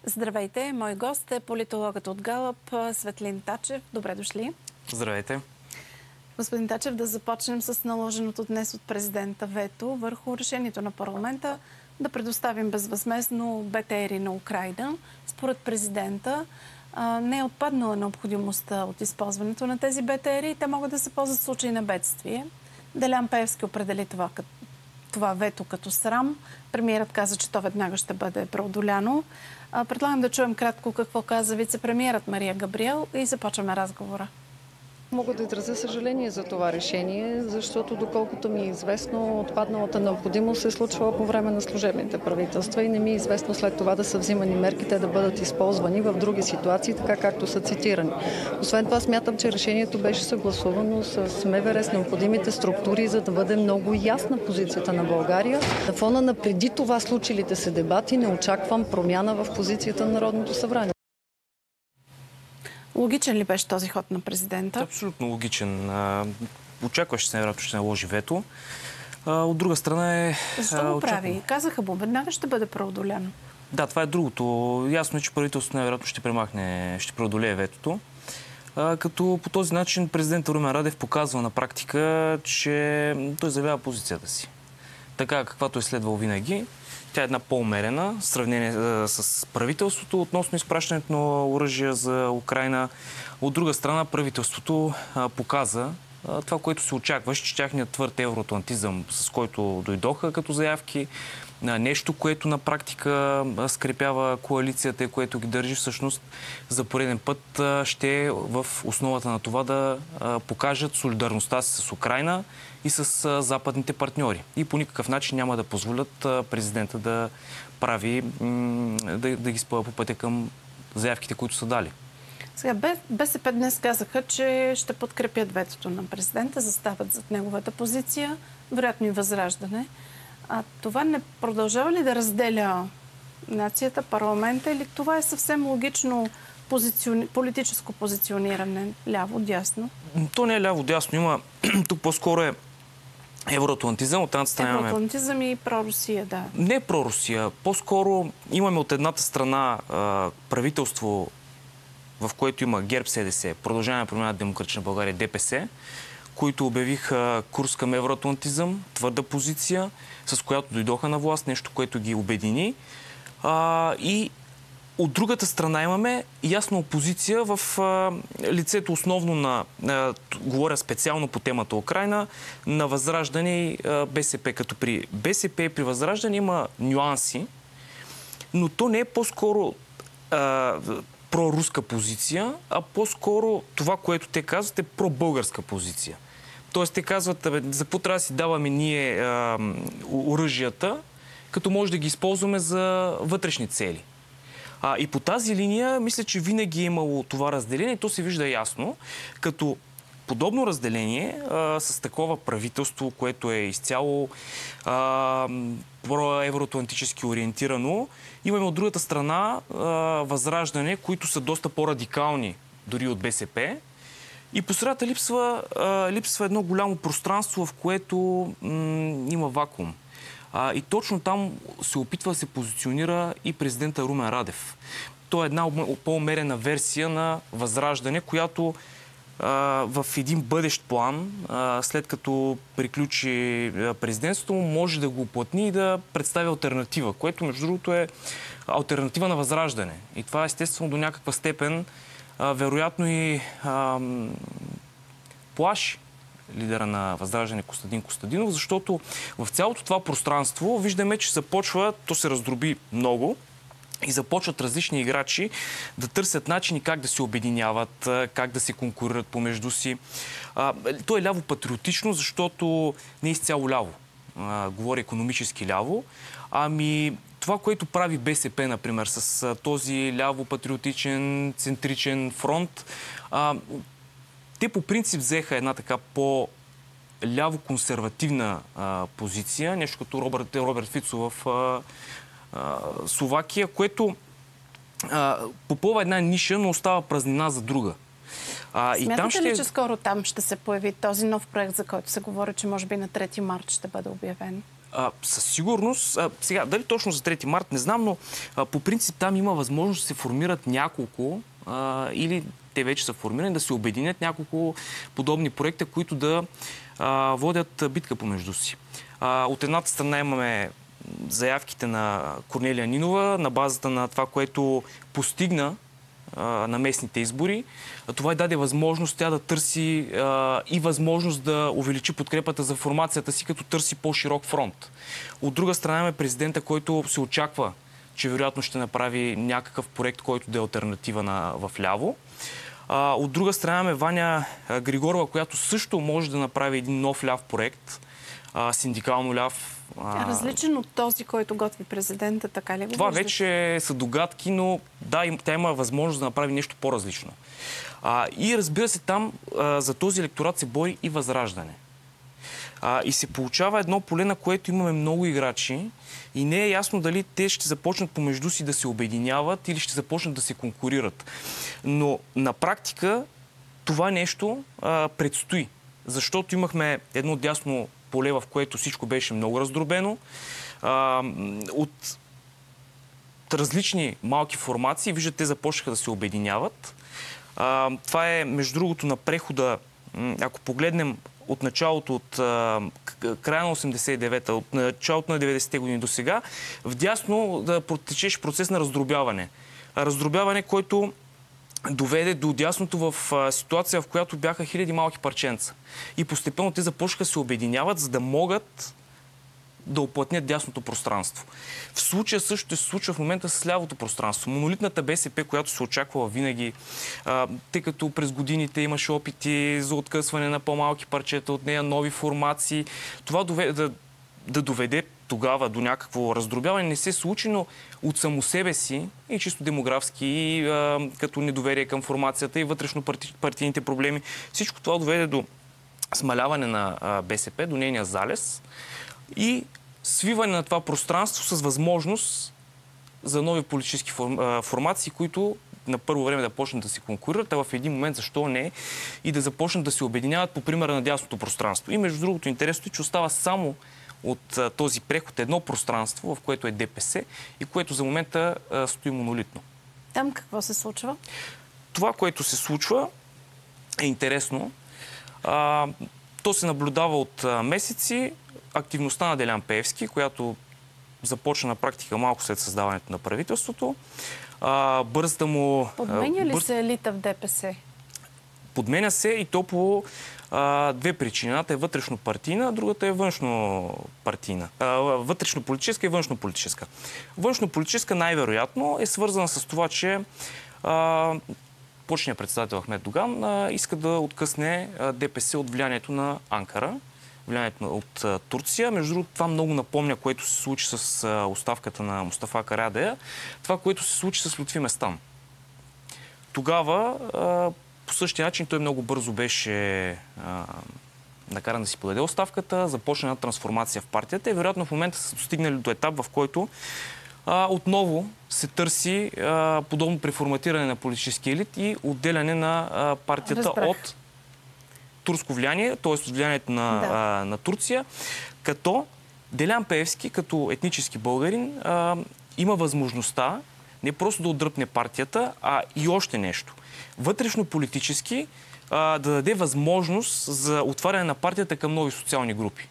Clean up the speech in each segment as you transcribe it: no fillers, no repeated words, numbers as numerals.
Здравейте, мой гост е политологът от Галъп Светлин Тачев. Добре дошли. Здравейте. Господин Тачев, да започнем с наложеното днес от президента вето върху решението на парламента да предоставим безвъзмездно БТР-и на Украйна. Според президента не е отпаднала необходимостта от използването на тези БТР-и и те могат да се ползват в случай на бедствие. Делян Пеевски определи това вето като срам. Премиерът каза, че то веднага ще бъде преодоляно. Предлагам да чуем кратко какво каза вице-премиерът Мария Габриел и започваме разговора. Мога да изразя съжаление за това решение, защото доколкото ми е известно, отпадналата необходимост се случвала по време на служебните правителства и не ми е известно след това да са взимани мерките да бъдат използвани в други ситуации, така както са цитирани. Освен това смятам, че решението беше съгласувано с МВР, с необходимите структури, за да бъде много ясна позицията на България. На фона на преди това случилите се дебати не очаквам промяна в позицията на Народното събрание. Логичен ли беше този ход на президента? Абсолютно логичен. Очакваше се, най-вероятно ще наложи вето. От друга страна е... Защо го прави? Казаха му, веднага ще бъде преодоляно. Да, това е другото. Ясно е, че правителството най-вероятно ще преодолее ветото. Като по този начин президент Румен Радев показва на практика, че той заявява позицията си. Така, каквато е следвал винаги. Тя е една по-умерена в сравнение с правителството относно изпращането на оръжия за Украйна. От друга страна, правителството показа това, което се очакваше, че тяхният твърд евроатлантизъм, с който дойдоха като заявки, нещо, което на практика скрепява коалицията и което ги държи всъщност за пореден път, ще е в основата на това да покажат солидарността си с Украйна и с западните партньори. И по никакъв начин няма да позволят президента да ги спъва по пътя към заявките, които са дали. Сега БСП днес казаха, че ще подкрепят ветото на президента, застават зад неговата позиция, вероятно и Възраждане. А това не продължава ли да разделя нацията, парламента, или това е съвсем логично политическо позициониране ляво-дясно? То не е ляво-дясно. Има тук по-скоро е евроатлантизъм, от едната страна имаме... Евроатлантизъм и прорусия, да. Не прорусия. По-скоро имаме от едната страна правителство, в което има ГЕРБ-СДС, Продължаваме да променят Демократична България, ДПС, които обявиха курс към евроатлантизъм, твърда позиция, с която дойдоха на власт, нещо, което ги обедини. И от другата страна имаме ясна опозиция в лицето основно говоря специално по темата Украйна, на Възраждане и БСП. Като при БСП и при Възраждане има нюанси, но то не е по-скоро проруска позиция, а по-скоро това, което те казват, е пробългарска позиция. Тоест те казват, за какво трябва да си даваме ние оръжията, като може да ги използваме за вътрешни цели. И по тази линия, мисля, че винаги е имало това разделение, то се вижда ясно, като подобно разделение с такова правителство, което е изцяло проевроатлантически ориентирано, имаме от другата страна Възраждане, които са доста по-радикални дори от БСП. И по средата липсва едно голямо пространство, в което има вакуум. И точно там се опитва да се позиционира и президента Румен Радев. То е една по-умерена версия на Възраждане, която в един бъдещ план, след като приключи президентството, може да го уплътни и да представи алтернатива, което между другото е алтернатива на Възраждане. И това естествено до някаква степен вероятно и плаши лидера на Възраждане Костадин Костадинов, защото в цялото това пространство виждаме, че то се раздроби много и започват различни играчи да търсят начини как да се обединяват, как да се конкурират помежду си. То е ляво-патриотично, защото не е изцяло ляво. Говори икономически ляво. Това, което прави БСП, например, с този ляво-патриотичен, центричен фронт, те по принцип взеха една така по-ляво-консервативна позиция, нещо като Роберт Фицо в Словакия, което попълва една ниша, но остава празнина за друга. Смятате ли, че скоро там ще се появи този нов проект, за който се говори, че може би на 3 март ще бъде обявен? Със сигурност. Сега, дали точно за 3 март, не знам, но по принцип там има възможност да се формират няколко или те вече са формирани, да се обединят няколко подобни проекта, които да водят битка помежду си. От едната страна имаме заявките на Корнелия Нинова на базата на това, което постигна на местните избори. Това й даде възможност тя да търси и възможност да увеличи подкрепата за формацията си, като търси по-широк фронт. От друга страна имаме президента, който се очаква, че вероятно ще направи някакъв проект, който да е алтернатива в ляво. От друга страна имаме Ваня Григорова, която също може да направи един нов ляв проект, синдикално ляв. Различен от този, който готви президента, така ли го Това виждаш? вече са догадки, но да, тя има възможност да направи нещо по-различно. И разбира се, там за този електорат се бори и Възраждане. И се получава едно поле, на което имаме много играчи и не е ясно дали те ще започнат помежду си да се обединяват или ще започнат да се конкурират. Но на практика това нещо предстои, защото имахме едно дясно поле, в което всичко беше много раздробено. От различни малки формации, виждате, те започнаха да се обединяват. Това е, между другото, на прехода, ако погледнем от началото, от края на 89-та, от началото на 90-те години до сега, вдясно да протечеше процес на раздробяване. Раздробяване, който доведе до дясното в ситуация, в която бяха хиляди малки парченца. И постепенно те започнаха да се обединяват, за да могат да оплътнят дясното пространство. В случая също се случва в момента с лявото пространство. Монолитната БСП, която се очаквала винаги, тъй като през годините имаше опити за откъсване на по-малки парчета от нея, нови формации, това да доведе тогава до някакво раздробяване не се случи, но от само себе си и чисто демографски, и като недоверие към формацията и вътрешно-партийните проблеми, всичко това доведе до смаляване на БСП, до нейния залез и свиване на това пространство с възможност за нови политически формации, които на първо време да почнат да се конкурират, а в един момент, защо не, и да започнат да се обединяват по примера на дясното пространство. И между другото, интересното е, че остава само от този преход едно пространство, в което е ДПС и което за момента стои монолитно. Там какво се случва? Това, което се случва, е интересно. То се наблюдава от месеци. Активността на Делян Пеевски, която започна на практика малко след създаването на правителството. Бърз да му... Подменя ли се елита в ДПС? Подменя се и то по две причини. Едната е вътрешно-партийна, другата е външно-партийна. Вътрешно-политическа и външно-политическа. Външно-политическа най-вероятно е свързана с това, че почният председател Ахмед Доган иска да откъсне ДПС от влиянието на Анкара, влиянието от Турция. Между другото, това много напомня, което се случи с оставката на Мустафа Карадая, това, което се случи с Лютви Местан. Тогава по същия начин той много бързо беше накаран да си подаде оставката, започна една трансформация в партията и вероятно в момента са достигнали до етап, в който отново се търси подобно преформатиране на политически елит и отделяне на партията от турско влияние, т.е. от влиянието на Турция, като Делян Пеевски, като етнически българин, има възможността не просто да отдръпне партията, а и още нещо. Вътрешно-политически да даде възможност за отваряне на партията към нови социални групи.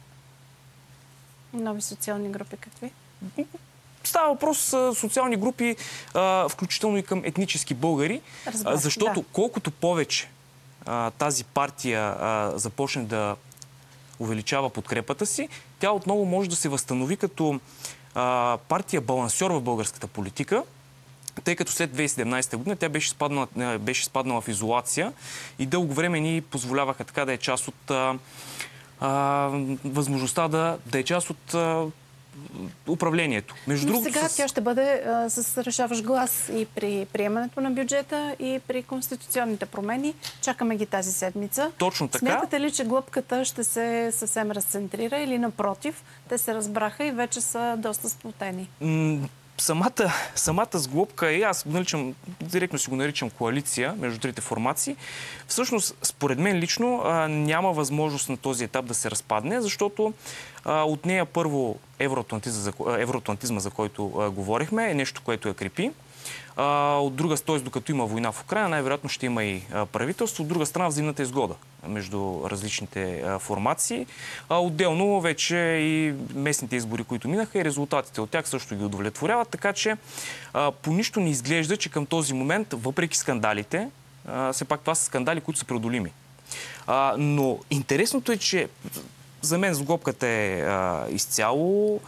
Нови социални групи какви? Става въпрос за социални групи, включително и към етнически българи, защото колкото повече тази партия започне да увеличава подкрепата си, тя отново може да се възстанови като партия балансьор в българската политика, тъй като след 2017 година тя беше спаднала в изолация и дълго време ни позволяваха така да е част от възможността да е част от управлението. Но сега тя ще бъде с решаващ глас и при приемането на бюджета, и при конституционните промени. Чакаме ги тази седмица. Точно така. Смятате ли, че глъпката ще се съвсем разцентрира или напротив, те се разбраха и вече са доста сплотени? самата сглобка, и аз директно си го наричам коалиция между трите формации, всъщност, според мен лично, няма възможност на този етап да се разпадне, защото от нея първо евроатлантизма, за който говорихме, е нещо, което я крепи. От друга, т.е. докато има война в Украйна, най-вероятно ще има и правителство. От друга страна, взаимната изгода между различните формации. Отделно вече и местните избори, които минаха, и резултатите от тях също ги удовлетворяват. Така че по нищо не изглежда, че към този момент, въпреки скандалите, все пак това са скандали, които са преодолими. Но интересното е, че за мен сглобката е изцяло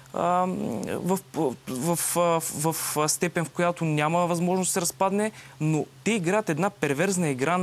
в степен, в която няма възможност да се разпадне, но те играят една перверзна игра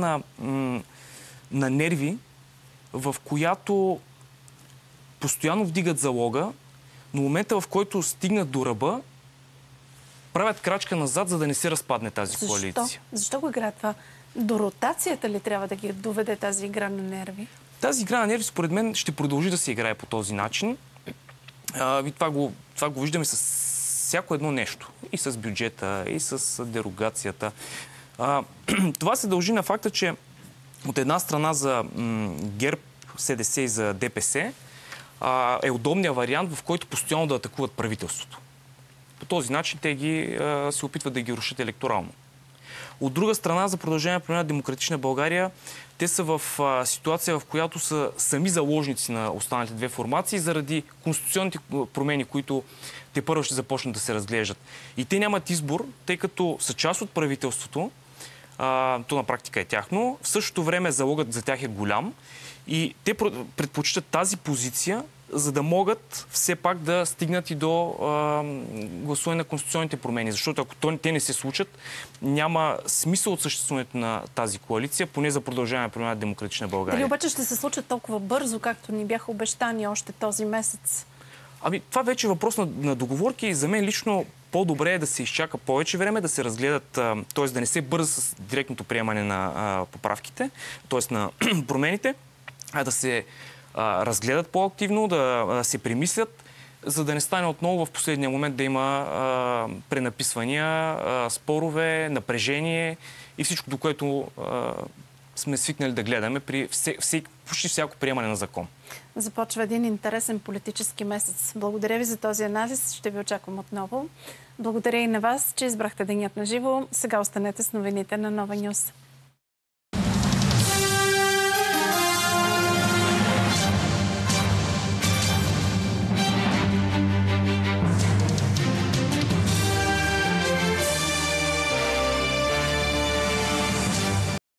на нерви, в която постоянно вдигат залога, но момента, в който стигнат до ръба, правят крачка назад, за да не се разпадне тази коалиция. Защо го играят това? До ротацията ли трябва да ги доведе тази игра на нерви? Тази игра на нерви, според мен, ще продължи да се играе по този начин. Това го виждаме с всяко едно нещо. И с бюджета, и с дерогацията. Това се дължи на факта, че от една страна за ГЕРБ, СДС и за ДПС е удобният вариант, в който постоянно да атакуват правителството. По този начин те се опитват да ги рушат електорално. От друга страна, за Продължение на Демократична България, те са в ситуация, в която са сами заложници на останалите две формации заради конституционните промени, които те първо ще започнат да се разглеждат. И те нямат избор, тъй като са част от правителството, то на практика е тяхно, в същото време залогът за тях е голям и те предпочитат тази позиция, за да могат все пак да стигнат и до гласуване на конституционните промени. Защото ако те не се случат, няма смисъл от съществуването на тази коалиция, поне за Продължаване на Демократична България. Дали обаче ще се случат толкова бързо, както ни бяха обещани още този месец? Това вече е въпрос на договорки и за мен лично по-добре е да се изчака повече време, да се разгледат, т.е. да не се бърза с директното приемане на поправките, т.е. на промените, а да се разгледат по-активно, да се премислят, за да не стане отново в последния момент да има пренаписвания, спорове, напрежение и всичко, до което сме свикнали да гледаме при почти всяко приемане на закон. Започва един интересен политически месец. Благодаря ви за този анализ. Ще ви очаквам отново. Благодаря и на вас, че избрахте Денят на живо. Сега останете с новините на Нова Нюс.